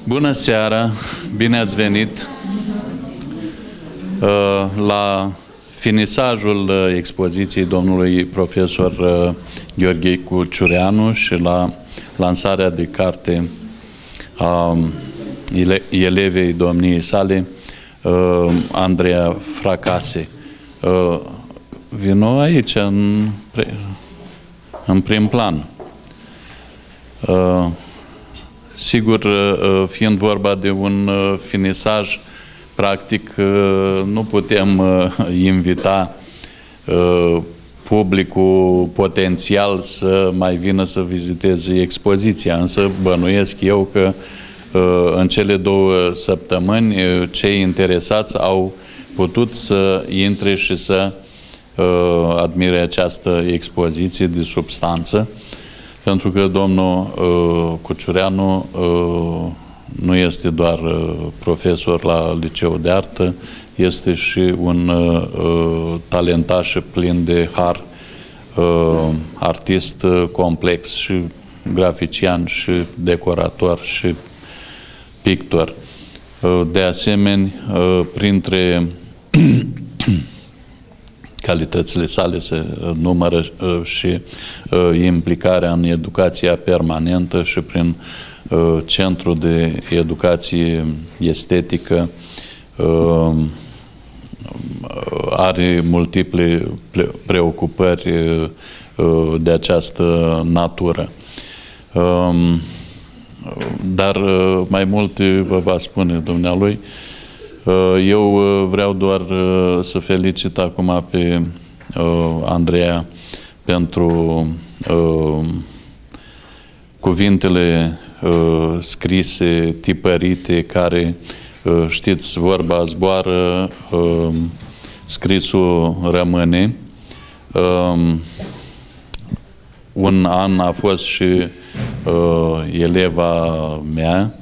Bună seara, bine ați venit la finisajul expoziției domnului profesor Gheorghe Cuciureanu și la lansarea de carte a elevei domniei sale, Andreea Fracase. Vino aici, în prim plan. Sigur, fiind vorba de un finisaj, practic nu putem invita publicul potențial să mai vină să viziteze expoziția, însă bănuiesc eu că în cele 2 săptămâni cei interesați au putut să intre și să admire această expoziție de substanță, pentru că domnul Cuciureanu nu este doar profesor la Liceul de Artă, este și un talentat și plin de har, artist complex și grafician și decorator și pictor. De asemenea, printre calitățile sale se numără și implicarea în educația permanentă și prin Centrul de Educație Estetică are multiple preocupări de această natură. Dar mai mult vă va spune dumnealui. Eu vreau doar să felicit acum pe Andreea pentru cuvintele scrise, tipărite, care, știți, vorba zboară, scrisul rămâne. Un an a fost și eleva mea.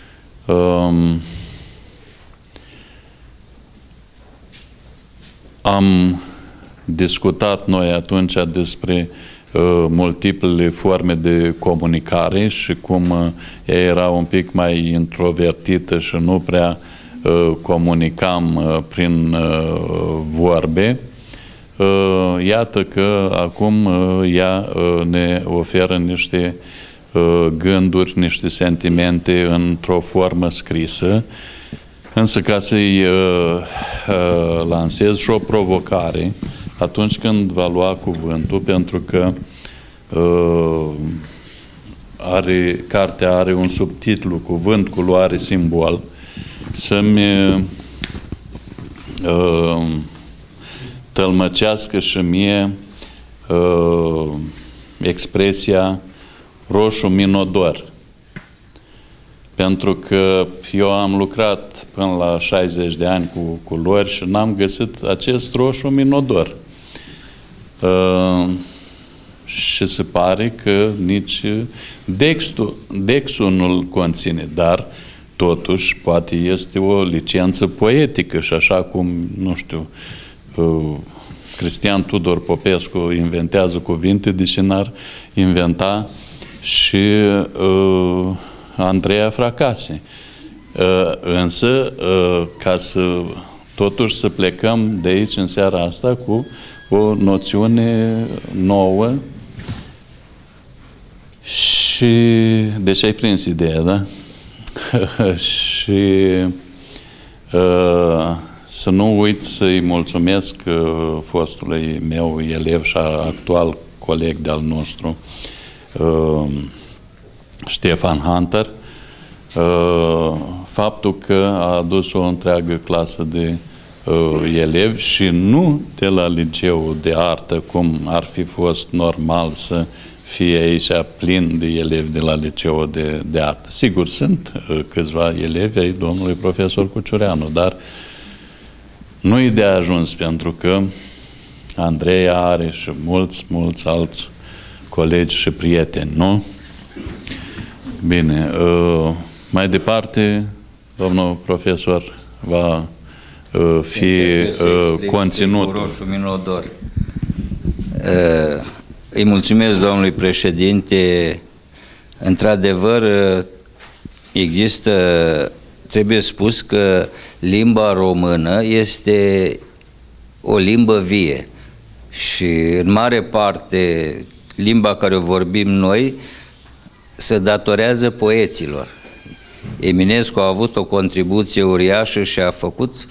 Am discutat noi atunci despre multiplele forme de comunicare și cum ea era un pic mai introvertită și nu prea comunicam prin vorbe. Iată că acum ea ne oferă niște gânduri, niște sentimente într-o formă scrisă. Însă ca să-i lansez și o provocare atunci când va lua cuvântul, pentru că cartea are un subtitlu, Cuvânt, culoare, simbol, să-mi tălmăcească și mie expresia roșu minodor. Pentru că eu am lucrat până la 60 de ani cu culori și n-am găsit acest roșu minodor. Și se pare că nici Dexul nu-l conține, dar totuși poate este o licență poetică și așa cum, nu știu, Cristian Tudor Popescu inventează cuvinte, deși n-ar inventa și Andreea Fracase. Însă, ca să totuși să plecăm de aici în seara asta cu o noțiune nouă și deci ai prins ideea, da? Și să nu uit să-i mulțumesc fostului meu elev și actual coleg de-al nostru, Ștefan Hunter, faptul că a adus o întreagă clasă de elevi și nu de la Liceul de Artă, cum ar fi fost normal să fie aici plin de elevi de la Liceul de Artă. Sigur, sunt câțiva elevi ai domnului profesor Cuciureanu, dar nu e de ajuns, pentru că Andreea are și mulți alți colegi și prieteni, nu? Bine, mai departe, domnul profesor va fi conținutul. Roșu minodor. Îi mulțumesc domnului președinte. Într-adevăr, trebuie spus că limba română este o limbă vie și în mare parte limba care o vorbim noi se datorează poeților. Eminescu a avut o contribuție uriașă și a făcut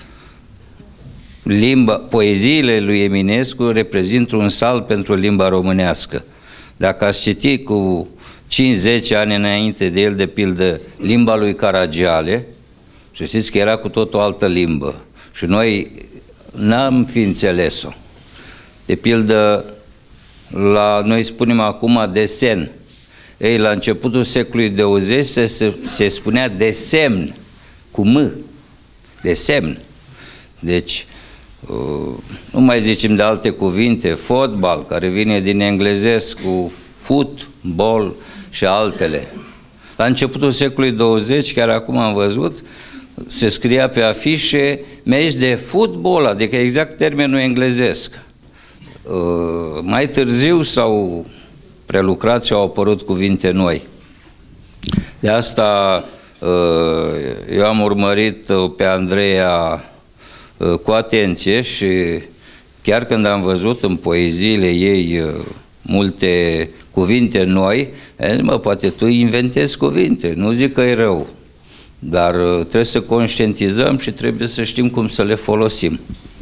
poeziile lui Eminescu reprezintă un salt pentru limba românească. Dacă ați citi cu 5-10 ani înainte de el, de pildă, limba lui Caragiale, și știți că era cu tot o altă limbă și noi n-am fi înțeles-o. De pildă, noi spunem acum desen. Ei, la începutul secolului 20 se spunea desemn, cu M, desemn. Deci, nu mai zicem de alte cuvinte, fotbal, care vine din englezesc cu football și altele. La începutul secolului 20, chiar acum am văzut, se scria pe afișe meci de fotbal, adică exact termenul englezesc. Mai târziu s-au prelucrat și au apărut cuvinte noi. De asta eu am urmărit pe Andreea cu atenție și chiar când am văzut în poeziile ei multe cuvinte noi, am zis, mă, poate tu inventezi cuvinte, nu zic că e rău, dar trebuie să conștientizăm și trebuie să știm cum să le folosim.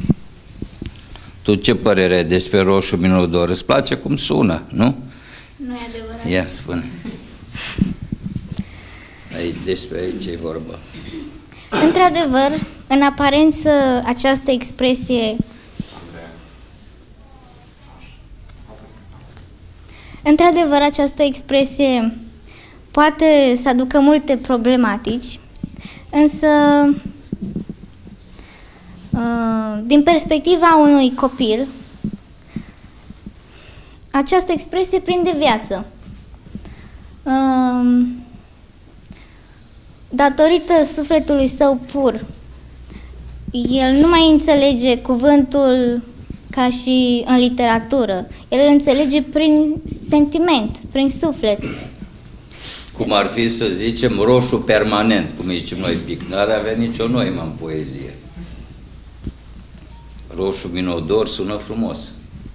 Tu ce părere ai despre roșu minodor? Îți place cum sună, nu? Nu e adevărat. Ia, spune. Despre aici e vorba. Într-adevăr, în aparență, această expresie... Într-adevăr, această expresie poate să aducă multe problematici, însă, din perspectiva unui copil, această expresie prinde viață. Datorită sufletului său pur, el nu mai înțelege cuvântul ca și în literatură. El îl înțelege prin sentiment, prin suflet. Cum ar fi să zicem roșu permanent, cum zicem noi pic. N-ar avea nicio noimă în poezie. Roșu minodor sună frumos.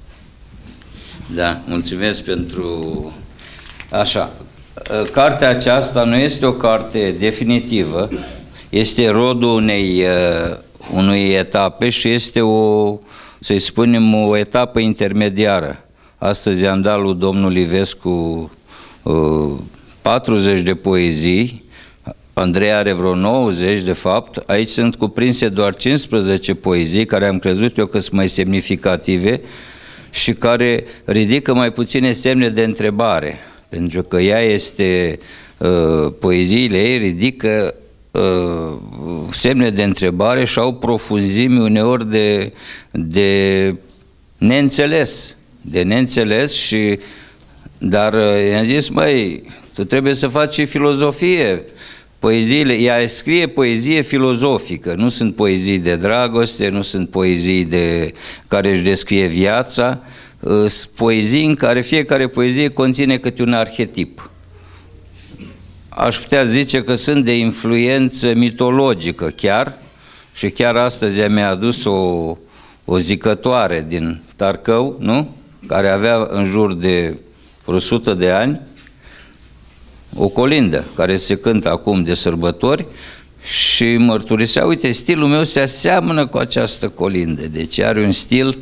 Da, mulțumesc pentru... Așa, cartea aceasta nu este o carte definitivă, este rodul unei etape și este să-i spunem, o etapă intermediară. Astăzi am dat lui domnul Livescu 40 de poezii, Andrei are vreo 90 de fapt, aici sunt cuprinse doar 15 poezii care am crezut eu că sunt mai semnificative și care ridică mai puține semne de întrebare, pentru că ea este, poeziile ei ridică semne de întrebare și au profunzimi uneori de neînțeles, dar i-am zis, măi, tu trebuie să faci și filozofie. Poeziile, ea scrie poezie filozofică, nu sunt poezii de dragoste, nu sunt poezii care își descrie viața, sunt poezii în care fiecare poezie conține câte un arhetip. Aș putea zice că sunt de influență mitologică chiar, și chiar astăzi mi-a adus o zicătoare din Tarcău, nu? Care avea în jur de vreo 100 de ani, o colindă care se cântă acum de sărbători și mărturisea, uite, stilul meu se aseamănă cu această colindă, deci are un stil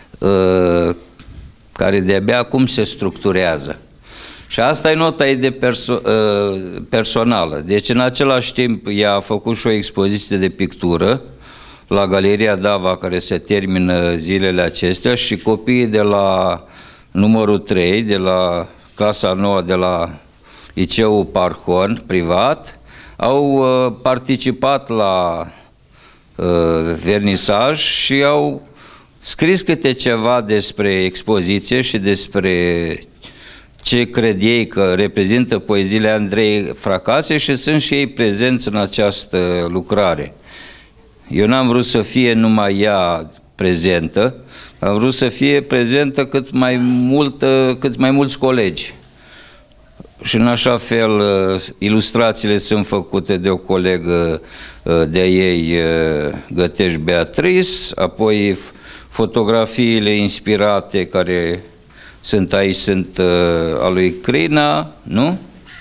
care de-abia acum se structurează. Și asta e nota ei personală. Deci în același timp ea a făcut și o expoziție de pictură la Galeria Dava, care se termină zilele acestea, și copiii de la numărul 3, de la clasa 9 de la Liceul Parhon, privat, au participat la vernisaj și au scris câte ceva despre expoziție și despre ce cred ei că reprezintă poeziile Andrei Fracase și sunt și ei prezenți în această lucrare. Eu n-am vrut să fie numai ea prezentă, am vrut să fie prezentă cât mai mulți colegi. și în așa fel ilustrațiile sunt făcute de o colegă de ei, Gătești Beatrice, apoi fotografiile inspirate care sunt aici sunt a lui Crina, nu?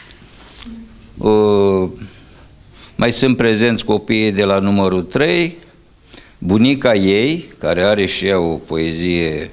Mai sunt prezenți copiii de la numărul 3, bunica ei, care are și ea o poezie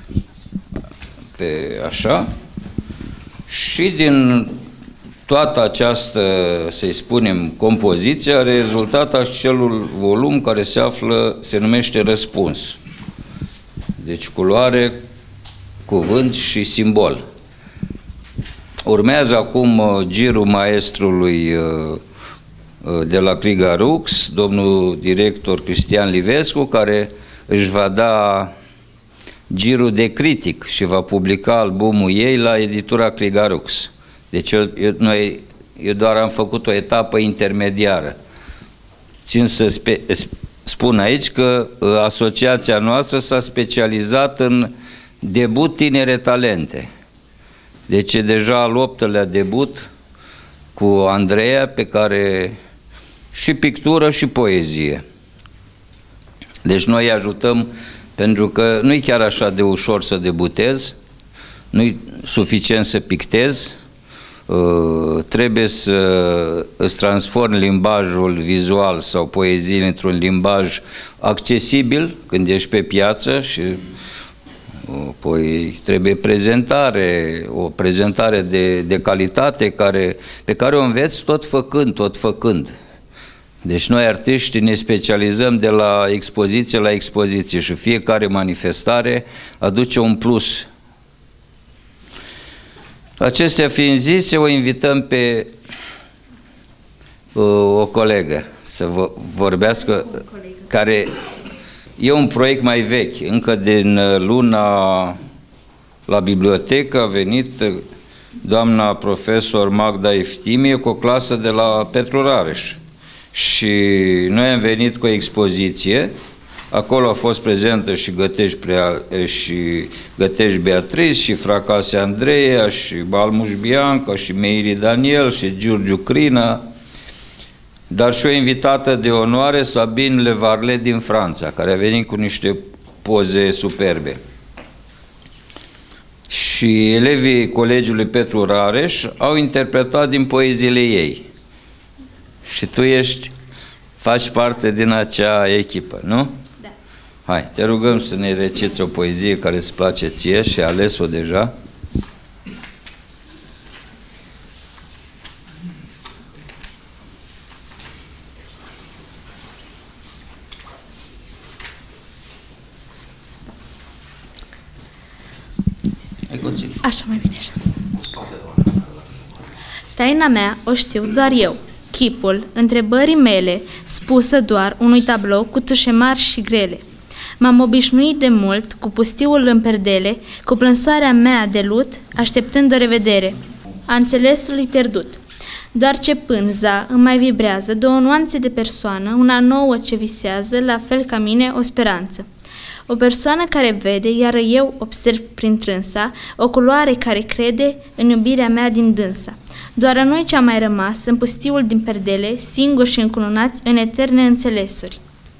pe așa, și din toată această, să-i spunem, compoziție a rezultat acelul volum care se numește Răspuns. Deci culoare, cuvânt și simbol. Urmează acum girul maestrului de la Crigarux, domnul director Cristian Livescu, care își va da girul de critic și va publica albumul ei la editura Crigarux. Deci eu doar am făcut o etapă intermediară. Țin să spun aici că asociația noastră s-a specializat în debut tinere talente. Deci e deja al 8-lea debut cu Andreea, pe care și pictură și poezie. Deci noi ajutăm, pentru că nu e chiar așa de ușor să debutezi, nu e suficient să pictezi, trebuie să îți transformi limbajul vizual sau poeziile într-un limbaj accesibil când ești pe piață și apoi trebuie o prezentare de calitate pe care o înveți tot făcând. Deci noi artiști ne specializăm de la expoziție la expoziție și fiecare manifestare aduce un plus. Acestea fiind zise, o invităm pe o colegă să vorbească, care e un proiect mai vechi. Încă din luna la bibliotecă a venit doamna profesor Magda Eftimie cu o clasă de la Petru Rareș. Și noi am venit cu o expoziție, acolo a fost prezentă și Gătești Beatrice, și Fracase Andreea, și Balmuș Bianca, și Meiri Daniel, și Giurgiu Crina, dar și o invitată de onoare, Sabine Levarlet din Franța, care a venit cu niște poze superbe. Și elevii Colegiului Petru Rareș au interpretat din poeziile ei. Și tu faci parte din acea echipă, nu? Da. Hai, te rugăm să ne reciți o poezie care îți place ție și ai ales-o deja. Așa, mai bine așa. Taina mea o știu doar eu. Chipul, întrebării mele, spusă doar unui tablou cu tușe mari și grele. M-am obișnuit de mult cu pustiul în perdele, cu plânsoarea mea de lut, așteptând o revedere a înțelesului pierdut. Doar ce pânza îmi mai vibrează, două nuanțe de persoană, una nouă ce visează, la fel ca mine, o speranță. O persoană care vede, iar eu observ prin trânsa, o culoare care crede în iubirea mea din dânsa. Doar a noi ce-a mai rămas în pustiul din perdele, singuri și încununați în eterne înțelesuri.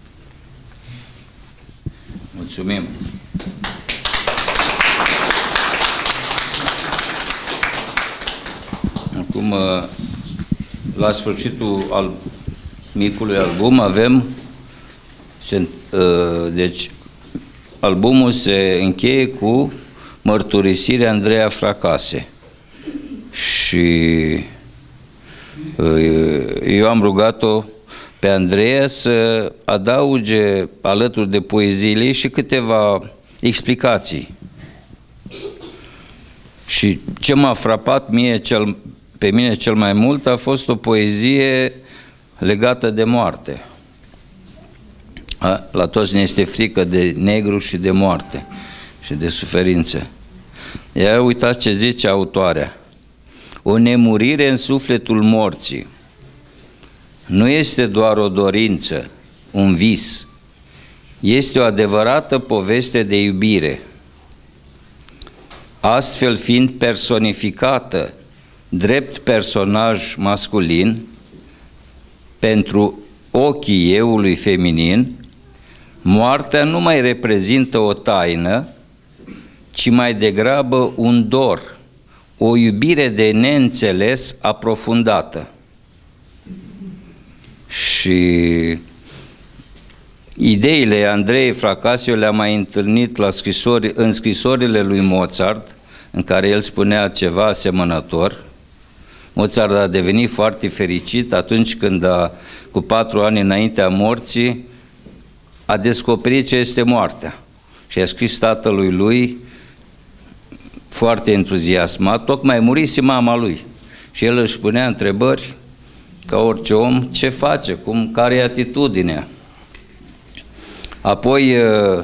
Mulțumim! Acum, la sfârșitul micului album, avem, deci, albumul se încheie cu mărturisirea Andreea Fracase. Și eu am rugat-o pe Andreea să adauge alături de poeziile și câteva explicații. Și ce m-a frapat pe mine cel mai mult a fost o poezie legată de moarte. La toți ne este frică de negru și de moarte și de suferință. Iar uitați ce zice autoarea. O nemurire în sufletul morții nu este doar o dorință, un vis, este o adevărată poveste de iubire. Astfel fiind personificată drept personaj masculin pentru ochii eului feminin, moartea nu mai reprezintă o taină, ci mai degrabă un dor, o iubire de neînțeles aprofundată. Și ideile Andrei Fracasio le-am mai întâlnit în scrisorile lui Mozart, în care el spunea ceva asemănător. Mozart a devenit foarte fericit atunci când, cu 4 ani înaintea morții, a descoperit ce este moartea. Și a scris tatălui lui, foarte entuziasmat, tocmai murise mama lui. Și el își punea întrebări, ca orice om, ce face, care e atitudinea. Apoi,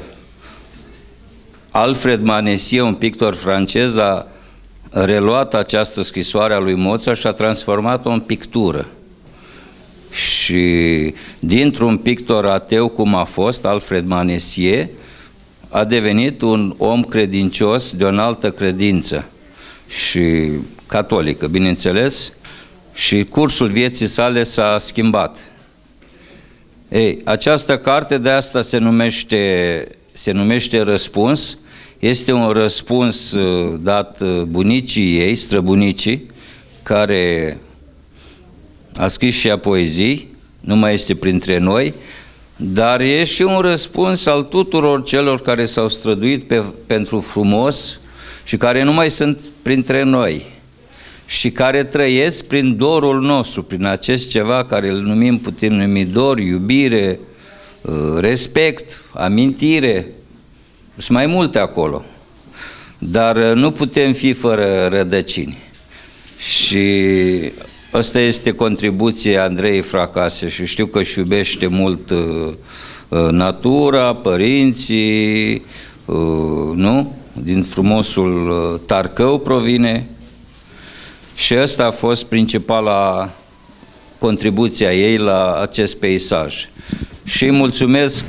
Alfred Manessier, un pictor francez, a reluat această scrisoare a lui Mozart și a transformat-o în pictură. Și dintr-un pictor ateu cum a fost Alfred Manessier, a devenit un om credincios de o înaltă credință și catolică, bineînțeles, și cursul vieții sale s-a schimbat. Ei, această carte, de asta se numește Răspuns. Este un răspuns dat bunicii ei, străbunicii, care a scris și ea poezii, nu mai este printre noi, dar e și un răspuns al tuturor celor care s-au străduit pentru frumos și care nu mai sunt printre noi și care trăiesc prin dorul nostru, prin acest ceva care îl putem numi dor, iubire, respect, amintire, sunt mai multe acolo, dar nu putem fi fără rădăcini. Și asta este contribuția Andrei Fracasio și știu că își iubește mult natura, părinții, nu? Din frumosul Tarcău provine și asta a fost principala contribuția ei la acest peisaj. Și îi mulțumesc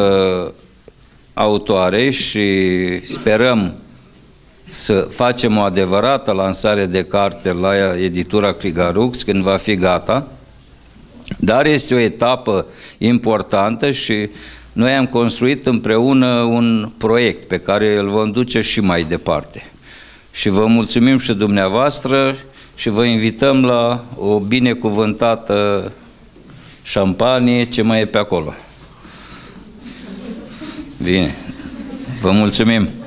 autoarei și sperăm să facem o adevărată lansare de carte la editura Crigarux când va fi gata, dar este o etapă importantă și noi am construit împreună un proiect pe care îl vom duce și mai departe. Și vă mulțumim și dumneavoastră și vă invităm la o binecuvântată șampanie, ce mai e pe acolo. Bine, vă mulțumim!